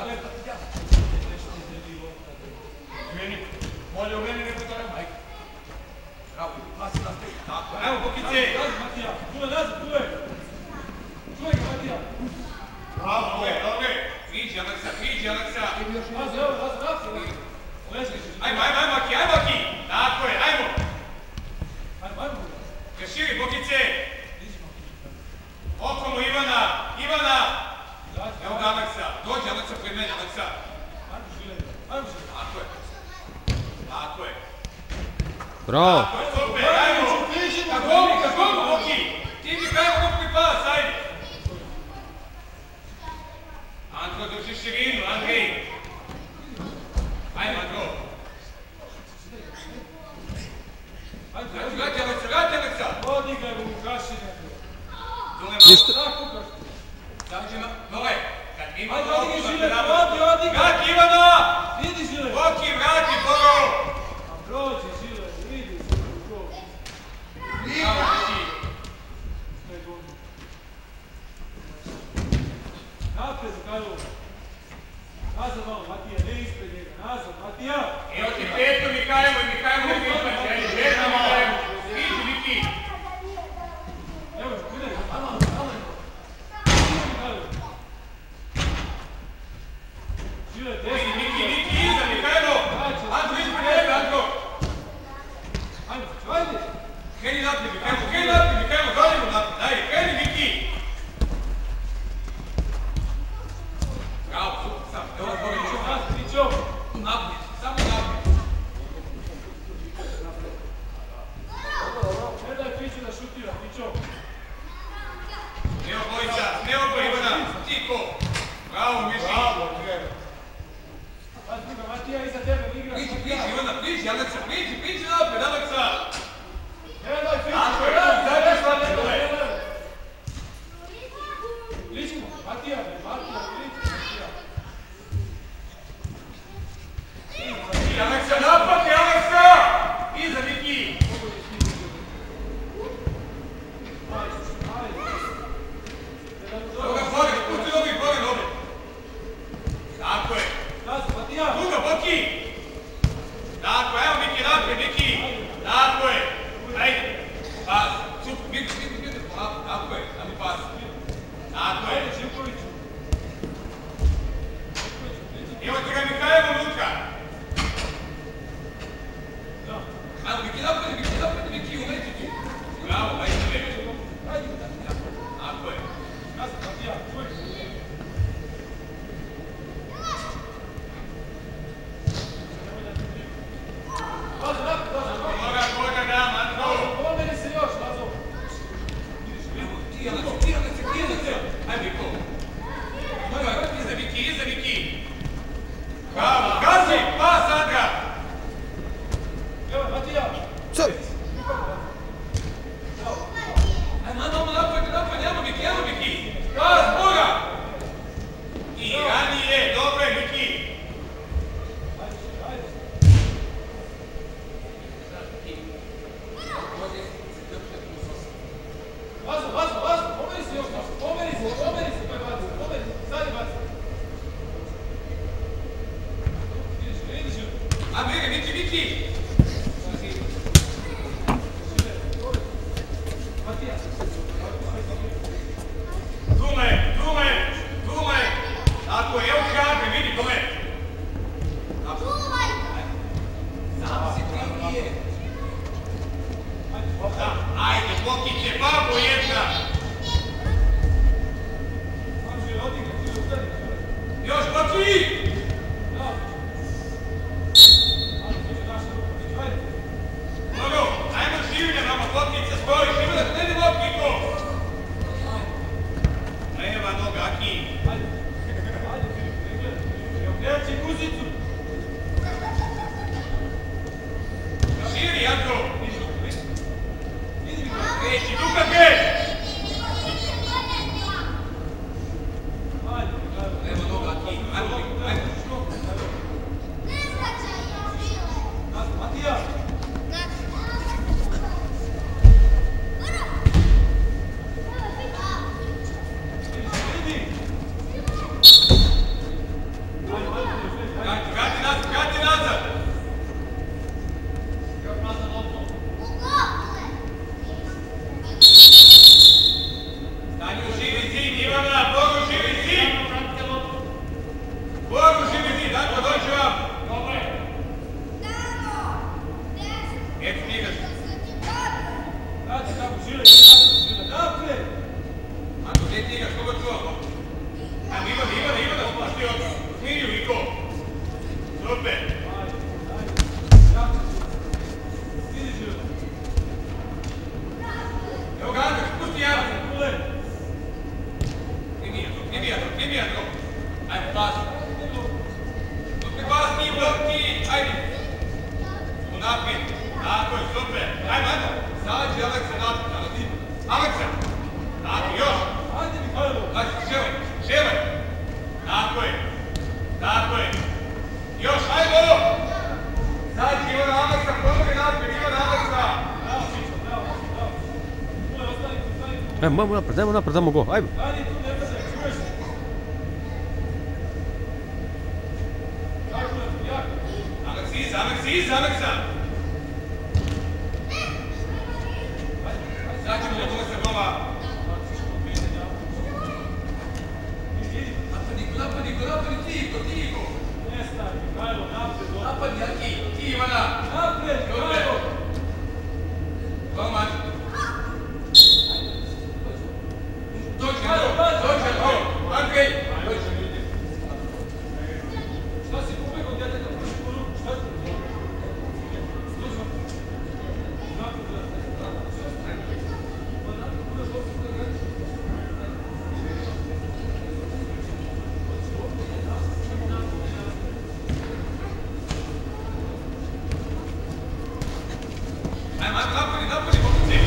Bolje u meni nego to nema. Bravo, pasi na steg. Tako, evo Bokice. Nazad, Matija. Čuvaj nazad, čuvaj. Čuvaj ga, Matija. Bravo, dobro. Priđi, Aleksa. Nazad, evo, nazad. Ajmo, Maki. Tako je, ajmo. Ajmo. Ga širi, Bokice. Okolo Ivana. Evo ga Aleksa. Dođi, Aleksa, pred mene, Aleksa. Ajmo. Tako je. Bravo. Tako je, super, ajmo. Ka golu, Boki. Ti mi kajmo kopni pas, ajde. Andro, drži širinu, Andrej. Ajmo, Andro. Vrati, Aleksa. Odigraj mu gašenje. Ništa. Zađe, Nole. Kad ima Ajde, Boki, odigraj Žile, odigraj. vrati Ivana. Vidi Žile. Boki, vrati, Boro. A prođi Žile, vidi. Bravo, Boki. Napred, Mihajlo. Nazad malo, Matija, ne ispred njega. Nazad, Matija. Evo ti peto, Mihajlo ne prihvaća. Ajde, peto, Mihajlo. Iđi, Miki. Evo, udaj. Mihajlo. Žile, desno. Miki, iza, Mihajlo. Andro, ispred tebe, Andro. Ajde. Kreni naprijed, Mihajlo, dolimo naprijed. Ajde, kreni, Miki. Bravo, super, sam. Evo, Pićo. naprijed, samo naprijed. Ne daj Piću da šutira, Pićo. Evo bojica, evo go Ivana, Tiko. Bravo, Miši. Matija, iza tebe, igra. Priđi, Ivana, Aleksa, priđi naprijed, Aleksa. Ne daj Piću. Tako je, zadnje slabije dole. Ličimo, Matija, ličimo, Matija. Aleksa, napad je, Aleksa! Iza, Miki. Evo ga, Boris, pusti nogi, Boris, nogi. Ajmo, pas. Super pas, ti, ajde. Unaprijed. Tako je, super. Ajmo, ajmo. Sađi Aleksa naprijed, ajmo ti. Aleksa. Tako, još. Ajde Mihajlo. Znači, ševaj. Tako je. Tako je. Još, ajmo. Sađi Ivana Aleksa, pomogi naprijed, Ivana Aleksa. Bravo, Mićo, bravo. Mule, ostani tu. Ajmo napred, dajmo go, ajmo. Ajde tu, ne brzaj, čuješ? Kako je, jako. Aleksa. Sađi mu do se gova. Napadi, tiho. Ne stavi, Mihajlo, napred. Napadi, a ti Ivana. Napred, Mihajlo. Golman. Dođe, Andrej. Šta si pobegao djeteta, proši po ruku, šta ti? Služba. Napred, Ajmo, napadi, pomoći.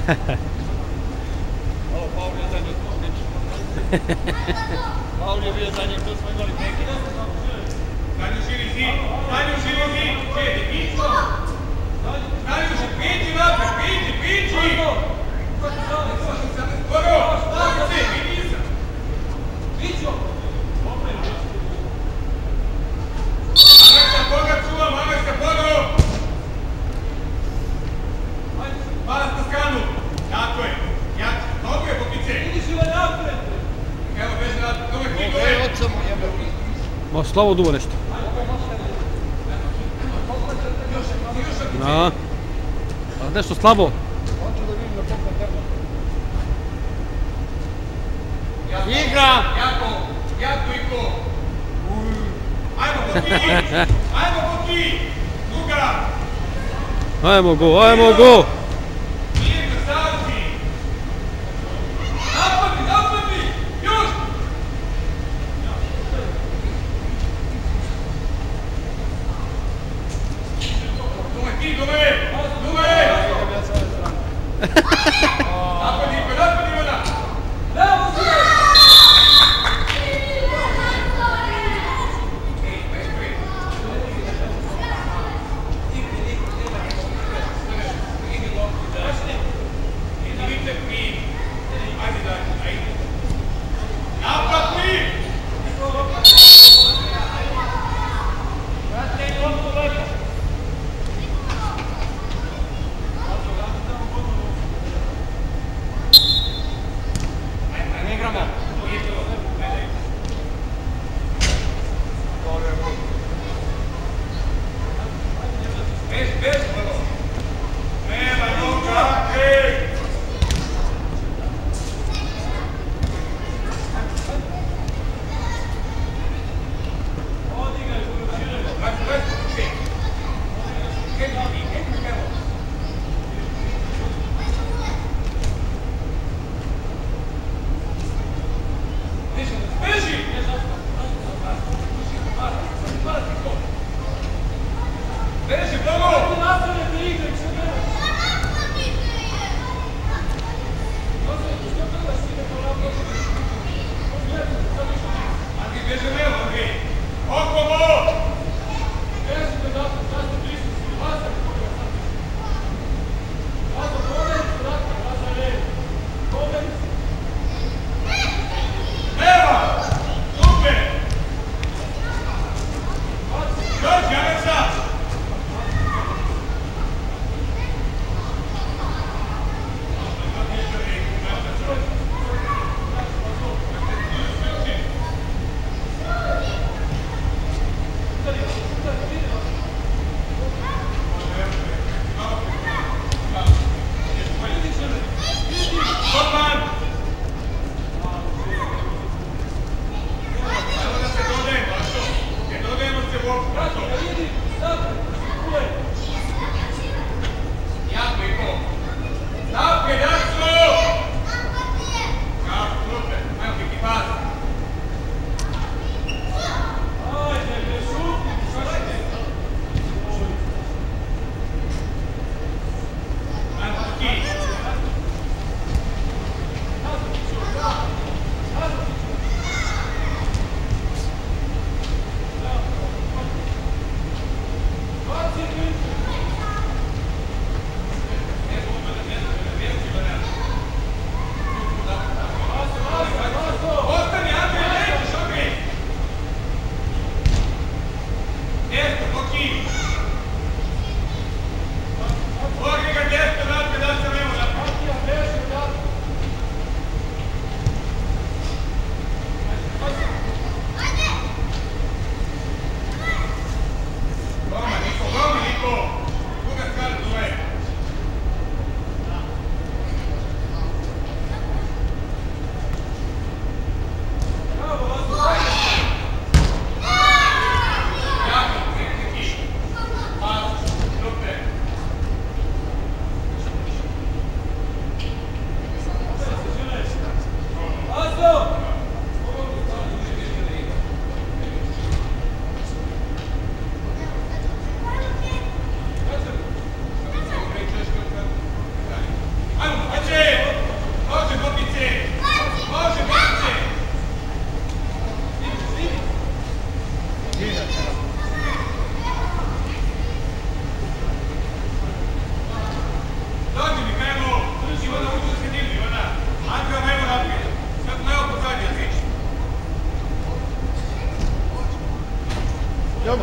Ovo, Paul je zadnji to slično. Paul je bio zadnji, to smo imali neki. Stanju širi zid, stanju širi zid, čedi, pićo! Stanju širi, pići napred, pići, pići! Skoro, stavite, vidi sam! Pićo! Mamek se Boga čuva, mamek se Boga! Pas na skanu, tako je, jače, dobro je pokice! Vidiš ili napred? Evo, beže napred, dobro je klikove! Ma slavo duvo nešto. Da. Ali nešto slabo. Igra! Jako Iko! Ajmo Boki! Ajmo Boki! Druga! Ajmo go, ajmo go! Mirko, stavci! Napadi, napadi! Još! Dole ti, dole! Dole! Napadi, Iko, napadi, Ivana! Bravo, Zure!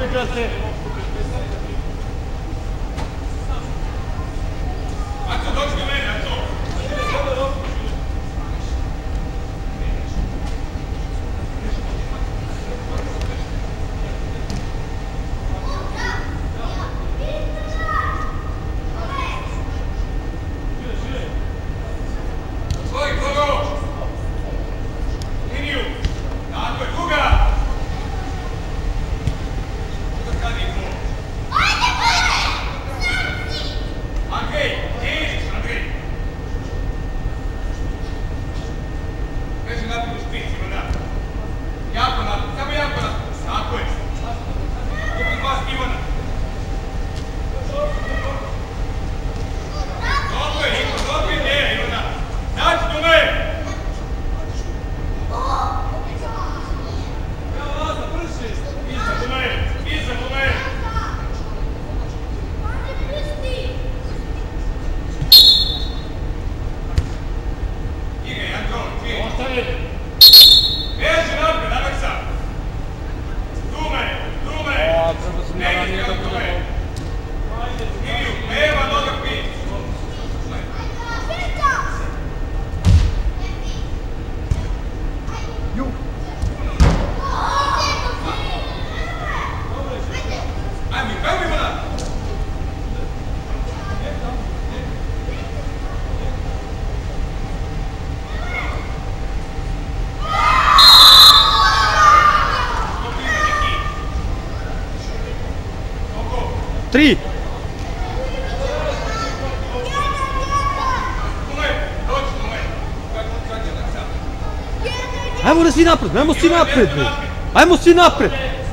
igrate. Aco, dođi do mene, Aco. Otvori kogo. Liniju. Tako je, druga. Druga strani gol. Andrej, gdje ideš, Andrej? Veži naprijed u špic, Ivana. Jako naprijed, samo jako naprijed. Tako je. Drugi pas, Ivana. Dobro je, Niko, dobro je ideja, Ivana. Daći do me! Iza do me, iza do me! Igaj, Anton, ti! Ostavi. Veži naprijed, Aleksa! Dume, dume! O, prvo sam Ne ja ideš nije kako da dume! Iliju, leva noga pit! Ajme, kako Ivana? Tri. Ajmo da svi napred, ajmo svi napred. bre. Ajmo svi napred.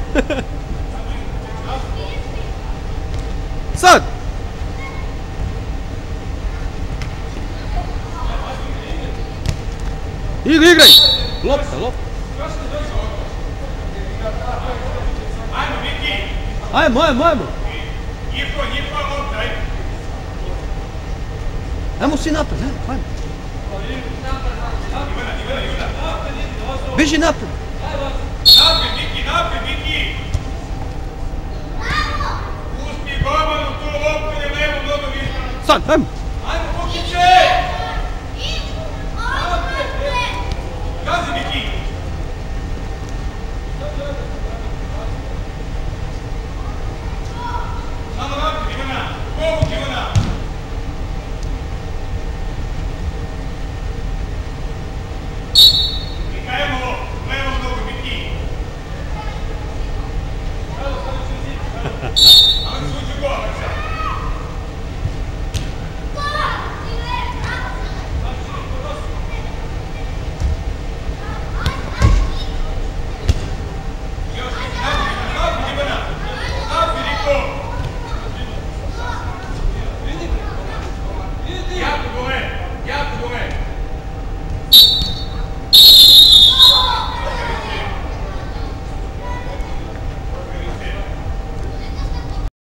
Sad. Igraj. Lopta, lopta. Ajmo, Viki! Ajmo. Njiho, lopta, ajde! Ajmo svi napred, ajmo. Ivana! Beži napred. Napred, Viki! Pusti golmanu tu loptu jer nema mnogo više. Sad, ajmo.